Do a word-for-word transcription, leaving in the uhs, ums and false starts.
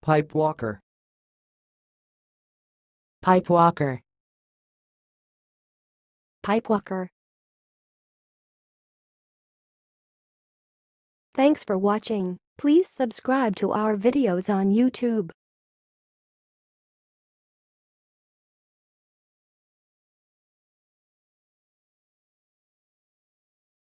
pipewalker, pipewalker, pipewalker. Thanks for watching. Please subscribe to our videos on YouTube.